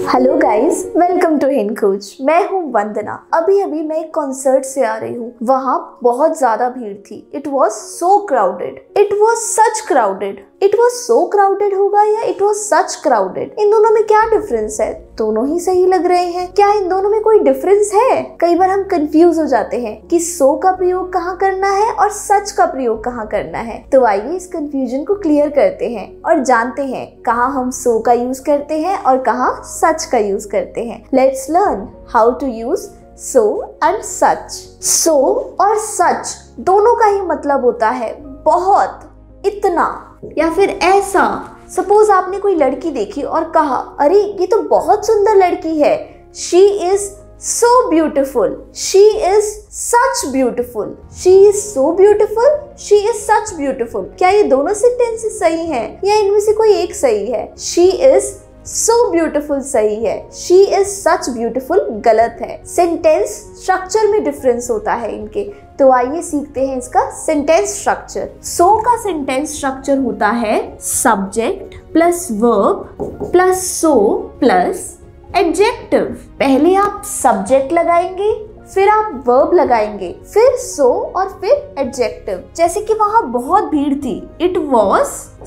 Hello guys, welcome to Hind coach. मैं हूँ वंदना। अभी मैं एक कॉन्सर्ट से आ रही हूँ। वहाँ बहुत ज्यादा भीड़ थी। It was so crowded, it was such crowded. It was so crowded होगा या इट वॉज सच क्राउडेड, इन दोनों में क्या डिफरेंस है? दोनों ही सही लग रहे हैं। क्या इन दोनों में कोई डिफरेंस है? कई बार हम कंफ्यूज हो जाते हैं कि सो का प्रयोग कहाँ करना है और सच का प्रयोग कहाँ करना है। तो आइए इस कंफ्यूजन को क्लियर करते हैं और जानते हैं कहाँ हम सो का यूज करते हैं और कहाँ सच का यूज करते हैं। Let's learn how to use so and such. So और सच दोनों का ही मतलब होता है बहुत, इतना या फिर ऐसा। सपोज आपने कोई लड़की देखी और कहा, अरे ये तो बहुत सुंदर लड़की है, she is so beautiful, she is such beautiful, she is so beautiful, she is such beautiful. क्या ये दोनों सेंटेंसेस सही हैं या इनमें से कोई एक सही है? शी इज सो ब्यूटिफुल सही है, शी इज सच ब्यूटिफुल गलत है। सेंटेंस स्ट्रक्चर में डिफरेंस होता है इनके। तो आइए सीखते हैं इसका सेंटेंस स्ट्रक्चर। सो का सेंटेंस स्ट्रक्चर होता है subject plus verb plus so plus adjective. पहले आप सब्जेक्ट लगाएंगे, फिर आप वर्ब लगाएंगे, फिर सो और फिर एडजेक्टिव। जैसे कि वहां बहुत भीड़ थी, it was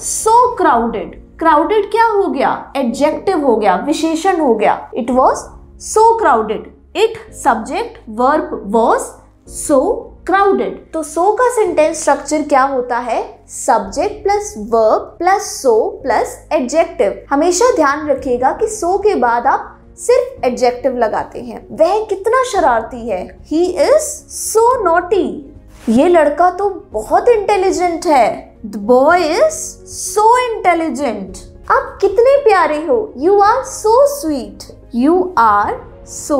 so crowded. Crowded क्या हो गया? एडजेक्टिव हो गया, विशेषण हो गया। It was so crowded. It subject verb was so crowded. तो सो का सेंटेंस स्ट्रक्चर क्या होता है? Subject plus verb plus so plus adjective. हमेशा ध्यान रखिएगा कि सो के बाद आप सिर्फ एडजेक्टिव लगाते हैं। वह कितना शरारती है, ही इज सो नॉटी। ये लड़का तो बहुत इंटेलिजेंट है, The boy is so intelligent. आप कितने प्यारे हो, you are so sweet. You are so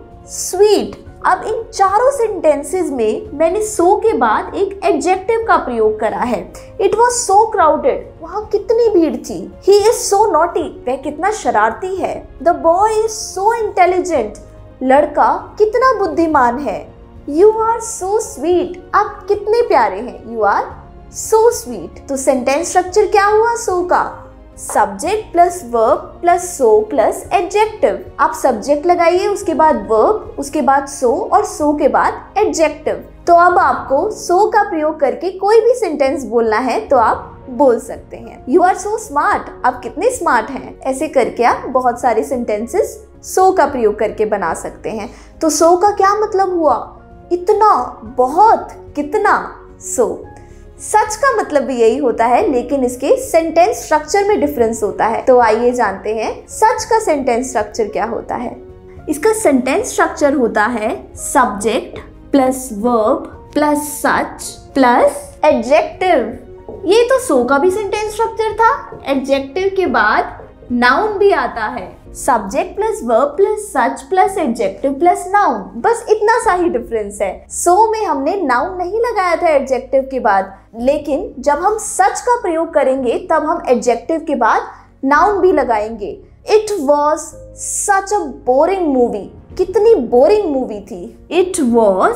sweet. अब इन चारों सेंटेंसेस में मैंने so के बाद एक एडजेक्टिव का प्रयोग करा है। It was so crowded. वहाँ कितनी भीड़ थी। He is so naughty. वह कितना शरारती है। The boy is so intelligent. लड़का कितना बुद्धिमान है। You are so sweet. आप कितने प्यारे हैं। You are so sweet. तो सेंटेंस स्ट्रक्चर क्या हुआ सो का? Subject plus verb plus so plus adjective. आप सब्जेक्ट लगाइए, उसके बाद वर्ब, उसके बाद सो और सो के बाद एडजेक्टिव। तो अब आपको सो का प्रयोग करके कोई भी सेंटेंस बोलना है तो आप बोल सकते हैं। You are so smart. आप कितने स्मार्ट हैं। ऐसे करके आप बहुत सारे सेंटेंसेस सो का प्रयोग करके बना सकते हैं। तो सो का क्या मतलब हुआ? इतना, बहुत, कितना। सो सच का मतलब भी यही होता है, लेकिन इसके सेंटेंस स्ट्रक्चर में डिफरेंस होता है। तो आइए जानते हैं सच का सेंटेंस स्ट्रक्चर क्या होता है। इसका सेंटेंस स्ट्रक्चर होता है subject plus verb plus such plus adjective. ये तो सो का भी सेंटेंस स्ट्रक्चर था। एडजेक्टिव के बाद नाउन भी आता है। Subject plus verb plus such plus adjective plus noun, बस इतना सा ही डिफरेंस है। सो में हमने नाउन नहीं लगाया था एडजेक्टिव के बाद, लेकिन जब हम सच का प्रयोग करेंगे तब हम एडजेक्टिव के बाद नाउन भी लगाएंगे। It was such a boring movie. कितनी बोरिंग मूवी थी। It was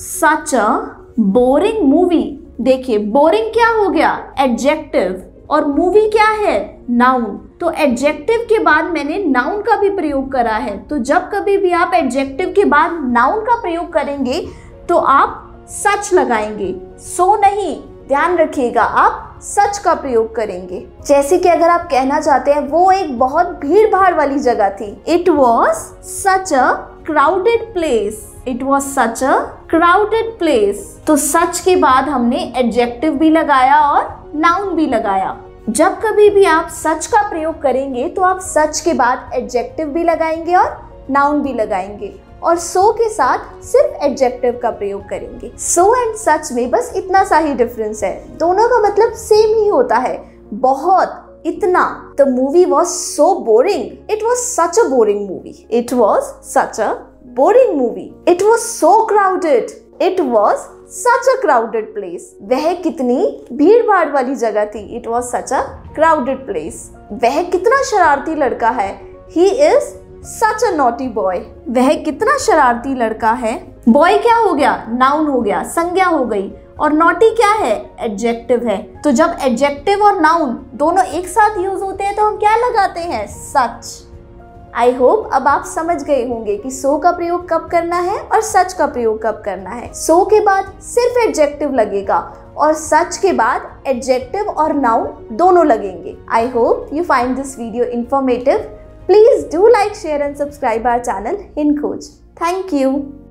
such a boring movie. देखिए बोरिंग क्या हो गया? एडजेक्टिव। और मूवी क्या है? नाउन। तो एडजेक्टिव के बाद मैंने नाउन का भी प्रयोग करा है। तो जब कभी भी आप एडजेक्टिव के बाद नाउन का प्रयोग करेंगे तो आप सच लगाएंगे, सो नहीं। ध्यान रखिएगा, आप सच का प्रयोग करेंगे। जैसे कि अगर आप कहना चाहते हैं वो एक बहुत भीड़ भाड़ वाली जगह थी। It was such a crowded place. It was such a crowded place. तो सच के बाद हमने एडजेक्टिव भी लगाया और नाउन भी लगाया। जब कभी भी आप सच का प्रयोग करेंगे तो आप सच के बाद एडजेक्टिव भी लगाएंगे और नाउन भी लगाएंगे, और सो के साथ सिर्फ एडजेक्टिव का प्रयोग करेंगे। सो एंड सच में बस इतना सा ही डिफरेंस है। दोनों का मतलब सेम ही होता है, बहुत, इतना। The movie was so boring. It was such a boring movie. It was such a boring movie. It was so crowded. It was such a crowded place. वह कितनी भीड़ भाड़ वाली जगह थी। It was such a crowded place. वह कितना शरारती लड़का है। He is such a naughty boy. वह कितना शरारती लड़का है। बॉय क्या हो गया? नाउन हो गया, संज्ञा हो गई। और नॉटी क्या है? एडजेक्टिव है। तो जब एडजेक्टिव और नाउन दोनों एक साथ यूज होते हैं तो हम क्या लगाते हैं? सच। आई होप अब आप समझ गए होंगे कि सो का प्रयोग कब करना है और सच का प्रयोग कब करना है। सो के बाद सिर्फ एडजेक्टिव लगेगा और सच के बाद एडजेक्टिव और नाउन दोनों लगेंगे। I hope you find this video informative. Please do like, share and subscribe our channel Hind Khoj. Thank you.